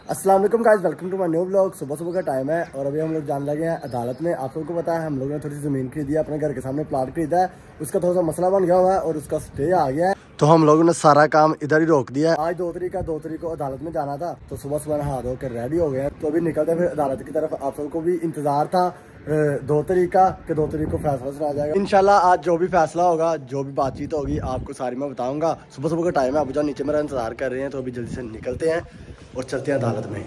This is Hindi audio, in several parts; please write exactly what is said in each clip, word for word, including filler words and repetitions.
अस्सलाम वालेकुम guys, welcome to my new blog. सुबह सुबह का टाइम है और अभी हम लोग जाने लगे हैं अदालत में। आप लोगों को पता है हम लोगों ने थोड़ी सी ज़मीन खरीदी है, अपने घर के सामने प्लाट खरीदा है। उसका थोड़ा सा मसला बन गया हुआ है और उसका स्टे आ गया है, तो हम लोगों ने सारा काम इधर ही रोक दिया है। आज दो तारीख का दो तारीख को अदालत में जाना था, तो सुबह सुबह नहा धो कर रेडी हो गए हैं, तो अभी निकलते फिर अदालत की तरफ। आप सबको भी इंतजार था दो तारीख का कि दो तारीख को फैसला सुना जाएगा। इंशाल्लाह आज जो भी फैसला होगा, जो भी बातचीत होगी, आपको सारी मैं बताऊंगा। सुबह सुबह का टाइम है, अबू जान नीचे मेरा इंतजार कर रहे हैं, तो अभी जल्दी से निकलते हैं और चलते हैं अदालत में।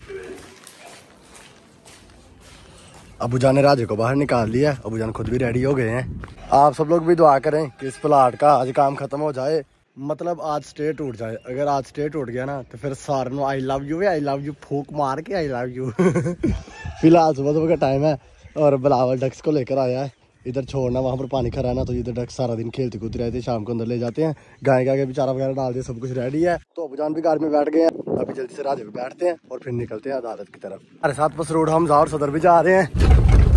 अबू जान ने राजे को बाहर निकाल लिया, अबू जान खुद भी रेडी हो गए हैं। आप सब लोग भी दुआ करें कि इस प्लाट का आज काम खत्म हो जाए, मतलब आज स्टे टूट जाए। अगर आज स्टे टूट गया ना तो फिर सारे I love you I love you फूक मार के आई लव यू। फिलहाल सुबह सुबह का टाइम है और बिलावल डक्स को लेकर आया है इधर छोड़ना, वहाँ पर पानी खरा है ना, तो इधर डक्स सारा दिन खेलते कूदते रहते, शाम को अंदर ले जाते हैं। गाय का भी चारा वगैरह डाल दिया, सब कुछ रेडी है। तो अबू जान भी कार में बैठ गए हैं, अभी जल्दी से राजे पे बैठते हैं और फिर निकलते हैं अदालत की तरफ। हमारे साथ मसरूर हमजा और सदर भी जा रहे हैं।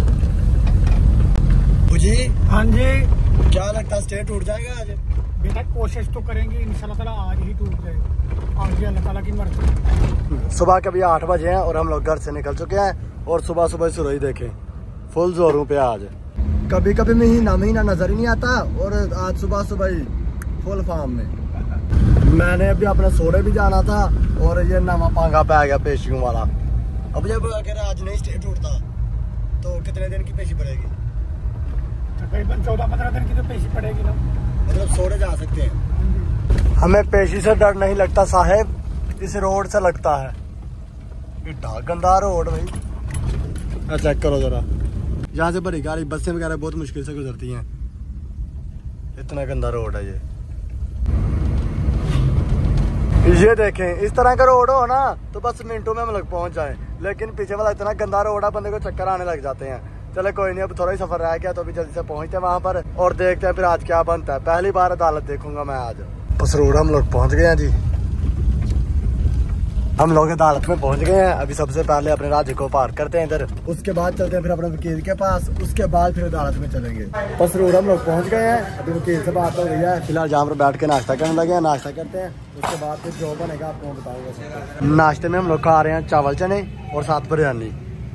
जी हाँ जी, क्या लगता है स्टे टूट जाएगा आज? बेटा कोशिश तो करेंगे, इंशाल्लाह ताला आज ही टूट जाएगा, आज ही अल्लाह ताला की मर्जी। सुबह के भी आठ बजे हैं और हम लोग घर से निकल चुके हैं और सुबह सुबह सुरई देखें फुल जोरों पे आज। कभी कभी महीना महीना नजर ही नहीं आता और आज सुबह सुबह ही फुल फार्म में। मैंने अभी अपने सोरे भी जाना था और ये नवा पांगा पे आ गया पेशियों वाला। अब जब अगर आज नहीं स्टे टूटता तो कितने दिन की पेशी पड़ेगी? तकरीबन चौदह पंद्रह दिन की तो पेशी पड़ेगी ना, मतलब सोरे जा सकते हैं। हमें पेशी से डर नहीं लगता साहेब, इस रोड से लगता है। इतना गंदा रोड भाई, चेक करो जरा। यहाँ से बड़ी गाड़ी बसें वगैरह बहुत मुश्किल से गुजरती हैं, इतना गंदा रोड है ये। ये देखें, इस तरह का रोड हो ना तो बस मिनटों में हम लोग पहुंच जाएं, लेकिन पीछे वाला इतना गंदा रोड है बंदे को चक्कर आने लग जाते हैं। चले कोई नहीं, अब थोड़ा ही सफर रह गया तो अभी जल्दी से पहुंचते हैं वहां पर और देखते हैं फिर आज क्या बनता है। पहली बार अदालत देखूंगा मैं आज। मसरूर हम लोग पहुंच गए हैं जी, हम लोग अदालत में पहुंच गए हैं। अभी सबसे पहले अपने राज्य को पार करते हैं इधर, उसके बाद चलते हैं फिर अपने वकील के पास, उसके बाद फिर अदालत में चलेंगे। मसरूर हम लोग पहुंच गए हैं, अभी वकील से बात हो गई है। फिलहाल जहाँ पर बैठ के नाश्ता करने लगे हैं, नाश्ता करते हैं, उसके बाद फिर जो बनेगा आपको बताऊंगा। नाश्ते में हम लोग खा रहे हैं चावल चने और साथ बिरयानी।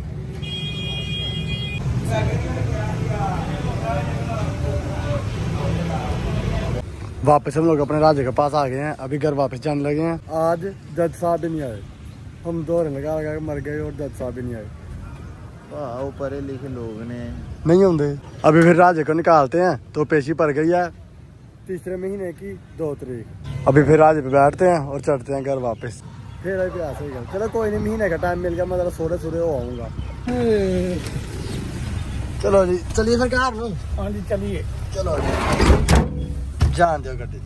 वापस हम लोग अपने राजे के पास आ गए हैं, अभी घर वापस जाने लगे हैं। आज जज साहब भी नहीं आए, हम दौड़ लगा लगा मर गए और जज साहब भी नहीं आए। वाह, पढ़े लिखे लोग ने नहीं होंगे। अभी फिर राजे को निकालते हैं, तो पेशी पड़ गई है तीसरे महीने की दो तारीख। अभी फिर राजे पे बैठते हैं और चढ़ते हैं घर वापस। फिर अभी ऐसे ही गए। चलो कोई नहीं, महीने का टाइम मिल गया, मैं जरा सोरे सोरे हो आऊंगा। चलो जी, चलिए फिर कार में। हाँ जी चलिए, चलो जी, जान दो गड्डी।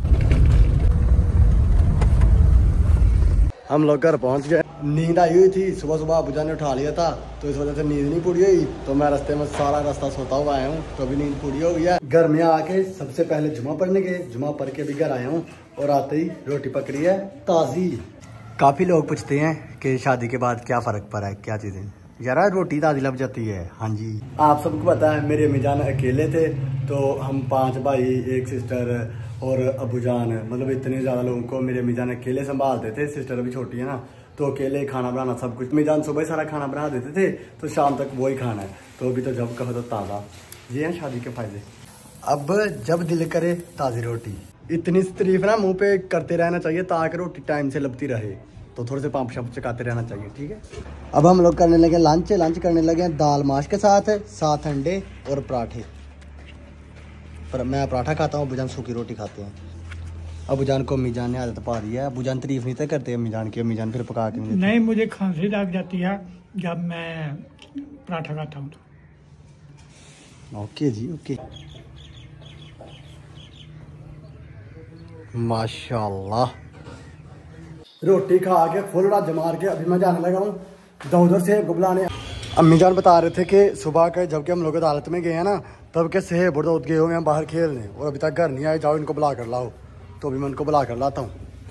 हम लोग घर पहुंच गए। नींद आई हुई थी, सुबह सुबह अबू जान ने उठा लिया था, तो इस वजह से नींद नहीं पूरी हुई, तो मैं रास्ते में सारा रास्ता सोता हुआ आया हूँ, तो अभी नींद पूरी हो गई है। घर में आके सबसे पहले जुमा पढ़ने गए, जुमा पढ़ के भी घर आया हूँ और आते ही रोटी पकड़ी है ताजी। काफी लोग पूछते हैं कि शादी के बाद क्या फर्क पड़ा है, क्या चीजें यार, रोटी ताजी लग जाती है। हाँ जी, आप सबको पता है मेरे अम्मी जान अकेले थे, तो हम पांच भाई, एक सिस्टर और अबू जान, मतलब इतने ज़्यादा लोगों को मेरे अम्मी जान अकेले संभालते थे। सिस्टर अभी छोटी है ना, तो अकेले खाना बनाना सब कुछ। अम्मी जान सुबह सारा खाना बना देते थे, तो शाम तक वही खाना है, तो अभी तो जब कहो तो ताज़ा। ये हैं शादी के फायदे। अब जब दिल करे ताज़ी रोटी, इतनी तारीफ ना मुँह पे करते रहना चाहिए ताकि रोटी टाइम से लपती रहे, तो थोड़े से पंप शंप चकाते रहना चाहिए, ठीक है। अब हम लोग करने लगे लंच लंच करने लगे दाल माश के साथ साथ अंडे और पराठे। पर मैं पराठा खाता हूँ, अबूजान सूखी रोटी खाते हैं। अबूजान को अम्मी जान ने आदत पा दी है, अबूजान तारीफ नहीं तो करते अम्मी जान की, अम्मी जान फिर पका के नहीं। नहीं, मुझे खांसी लग जाती है जब मैं पराठा खाता हूँ तो। ओके जी, ओके, माशाल्लाह। रोटी खा के फुल रात मार के अभी मैं जाने लगा हूँ उधर से बुलाने। अम्मी जान बता रहे थे कि सुबह के जबकि हम लोग अदालत में गए हैं ना, तब के सेब और गए हुए हैं बाहर खेलने और अभी तक घर नहीं आए। जाओ इनको बुला कर लाओ, तो अभी मैं उनको बुला कर लाता हूँ।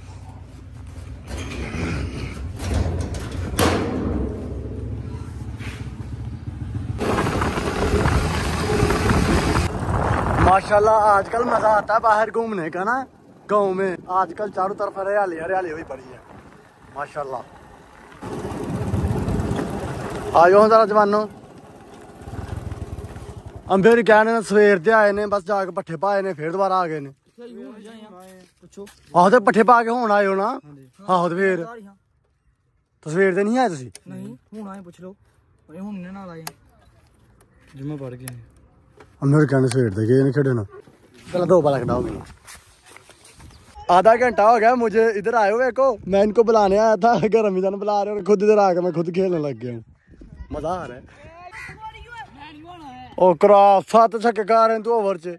माशाल्लाह आजकल मजा आता है बाहर घूमने का ना, गाँव में आजकल चारों तरफ हरियाली हरियाली हुई पड़ी है माशाल्लाह। आयो हूँ जरा जवानो अंबे होरी कहने सवेर दे आए ने बस जाके पट्ठे पाए ने फिर दोबारा आ गए ने आहो तो पट्ठे पा के हुण आए हो ना आहो तो फिर तो सवेर दे नहीं आए तुसीं नहीं हुण आए पुछ लो हुण ने नाल आए जुम्मा पड़ गए अंबे होरी कहने सवेर दे गए ने खेडन चलो दो बार कटाओ आधा घंटा हो गया मुझे इधर आए हुए को मैं इनको बुलाने आया था अगर रमीजान बुला रहे और खुद इधर आकर मैं खुद खेलने लग गया हूँ मजा आ रहा है ओ करा सात छक्के खा रहे हैं तू ओवर च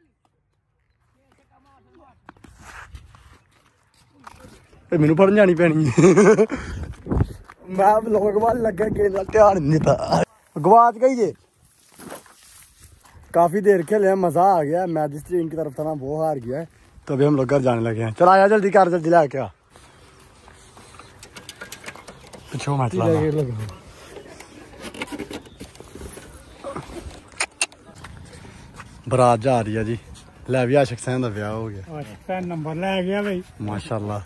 मैनू पढ़न जानी पैनी मैं लोग वाल लगे गेम ध्यान नहीं था गवाच गई जे काफी देर खेले मजा आ गया मैं जिस टीम की तरफ था ना वो हार गया है तो अभी हम लोग घर जाने लगे हैं चल आया जल्दी कार जल्दी ला क्या पिछो मत ला बरात जा रही है जी ले भी आशिक सैन दा ब्याह हो गया पैन नंबर ले गया भाई माशाल्लाह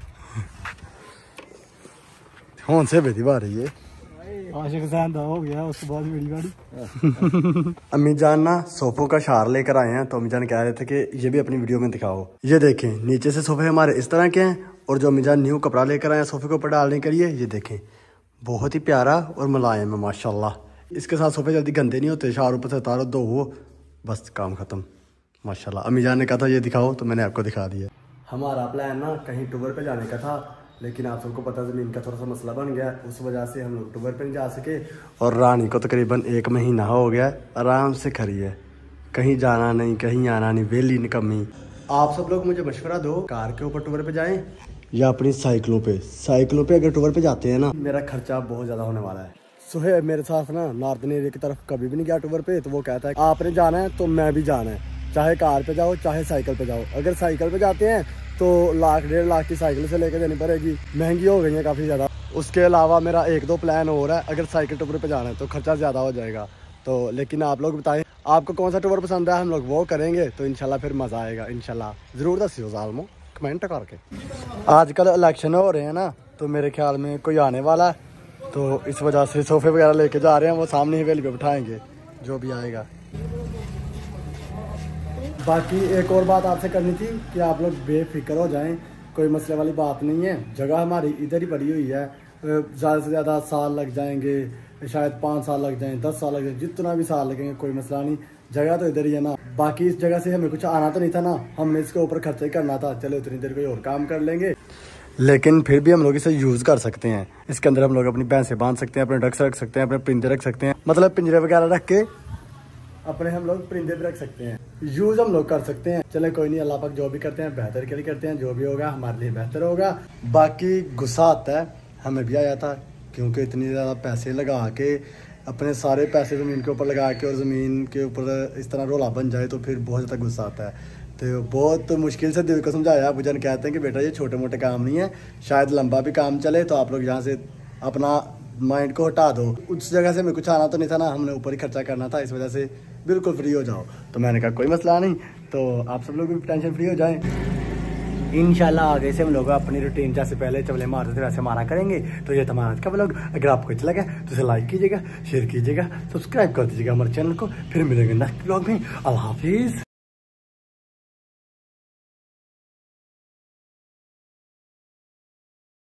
हुन से बेटी बार रही है आशिक सैन दा हो गया उसके बाद मेरी गाड़ी अम्मी जान ना सोफों का शार लेकर आए हैं तो अम्मी जान कह रहे थे कि ये भी अपनी वीडियो में दिखाओ ये देखें नीचे से सोफे हमारे इस तरह के हैं और जो अम्मी जान न्यू कपड़ा लेकर आए हैं सोफे के ऊपर डालने के लिए ये देखें बहुत ही प्यारा और मुलायम है माशाल्लाह इसके साथ सोफे जल्दी गंदे नहीं होते शार ऊपर से उतारो दो वो बस काम खत्म माशाल्लाह अम्मी जान ने कहा था ये दिखाओ तो मैंने आपको दिखा दिया हमारा प्लान ना कहीं टूर पे जाने का था लेकिन आप सबको पता ज़मीन का थोड़ा सा मसला बन गया उस वजह से हम लोग टूर पे नहीं जा सके और रानी को तकरीबन एक महीना हो गया आराम से खड़ी है कहीं जाना नहीं कहीं आना नहीं वेली निकम्मी आप सब लोग मुझे मशवरा दो कार के ऊपर टूर पे जाएं या अपनी साइकिलों पे साइकिलों पे अगर टूर पे जाते हैं ना मेरा खर्चा बहुत ज़्यादा होने वाला है सुहेब मेरे साथ ना नॉर्दर्न एरिया की तरफ कभी भी नहीं गया टूर पे तो वो कहता है आपने जाना है तो मैं भी जाना है चाहे कार पे जाओ चाहे साइकिल पे जाओ अगर साइकिल पे जाते हैं तो लाख डेढ़ लाख की साइकिल से लेके देनी पड़ेगी महंगी हो गई है काफ़ी ज़्यादा उसके अलावा मेरा एक दो प्लान हो रहा है अगर साइकिल टूर पे जाना है तो खर्चा ज़्यादा हो जाएगा तो लेकिन आप लोग बताएं आपको कौन सा टूर पसंद है हम लोग वो करेंगे तो इंशाल्लाह फिर मज़ा आएगा इंशाल्लाह ज़रूर दसियो सालमो कमेंट करके आजकल इलेक्शन हो रहे हैं ना तो मेरे ख्याल में कोई आने वाला है तो इस वजह से सोफे वगैरह लेके जा रहे हैं वो सामने ही हवेली पे बिठाएंगे जो भी आएगा बाकी एक और बात आपसे करनी थी कि आप लोग बेफिक्र हो जाएं कोई मसले वाली बात नहीं है जगह हमारी इधर ही पड़ी हुई है ज़्यादा से ज़्यादा साल लग जाएंगे शायद पाँच साल लग जाएं दस साल लग जाएं जितना भी साल लगेंगे कोई मसला नहीं जगह तो इधर ही है ना बाकी इस जगह से हमें कुछ आना तो नहीं था ना हमने इसके ऊपर खर्चा ही करना था चलो इतनी देर कोई और काम कर लेंगे लेकिन फिर भी हम लोग इसे यूज़ कर सकते हैं इसके अंदर हम लोग अपनी भैंसें बांध सकते हैं अपने डक्स रख सकते हैं अपने परिंदे रख सकते हैं मतलब पिंजरे वगैरह रख के अपने हम लोग परिंदे भी रख सकते हैं यूज हम लोग कर सकते हैं चले कोई नहीं अल्लाह पाक जो भी करते हैं बेहतर के लिए करते हैं जो भी होगा हमारे लिए बेहतर होगा बाकी गुस्सा आता है हमें भी आया था क्योंकि इतनी ज़्यादा पैसे लगा के अपने सारे पैसे ज़मीन के ऊपर लगा के और ज़मीन के ऊपर इस तरह रोला बन जाए तो फिर बहुत ज़्यादा गुस्सा आता है तो बहुत मुश्किल से दिल को समझाया बुजन कहते हैं कि बेटा ये छोटे मोटे काम नहीं है शायद लंबा भी काम चले तो आप लोग यहाँ से अपना माइंड को हटा दो उस जगह से हमें कुछ आना तो नहीं था ना हमने ऊपर ही खर्चा करना था इस वजह से बिल्कुल फ्री हो जाओ तो मैंने कहा कोई मसला नहीं तो आप सब लोग भी टेंशन फ्री हो जाएं इंशाल्लाह आगे से हम लोग अपनी रूटीन जैसे पहले चवले मारते थे वैसे मारा करेंगे तो ये हमारा आज का व्लॉग अगर आपको अच्छा लगा तो इसे लाइक कीजिएगा शेयर कीजिएगा सब्सक्राइब कर दीजिएगा हमारे चैनल को फिर मिलेंगे नेक्स्ट व्लॉग में अल्लाह हाफिज़।